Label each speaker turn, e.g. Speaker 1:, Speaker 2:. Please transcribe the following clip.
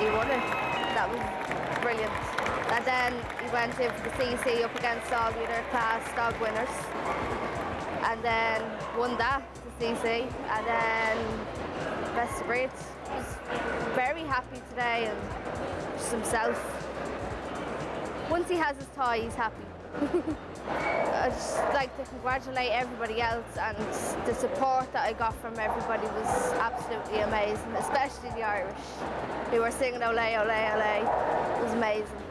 Speaker 1: he won it. That was brilliant. And then he went in for the CC up against all the other class dog winners. And then won that, the CC. And then best of breeds. He was very happy today and just himself. Once he has his tie, he's happy. I'd just like to congratulate everybody else, and the support that I got from everybody was absolutely amazing, especially the Irish who were singing Ole, Ole, Ole. It was amazing.